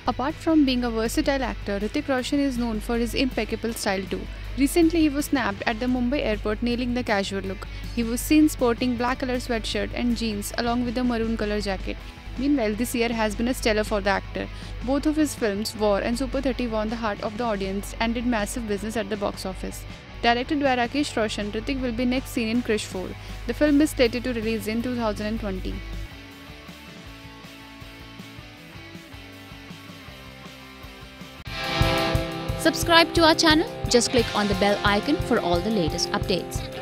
Apart from being a versatile actor, Hritik Roshan is known for his impeccable style too. Recently, he was snapped at the Mumbai airport nailing the casual look. He was seen sporting black color sweatshirt and jeans along with a maroon color jacket. Meanwhile, this year has been a stellar for the actor. Both of his films, War and Super 30, won the heart of the audience and did massive business at the box office. Directed by Hritik Roshan, Hrithik will be next seen in Krish 4. The film is slated to release in 2020. Subscribe to our channel. Just click on the bell icon for all the latest updates.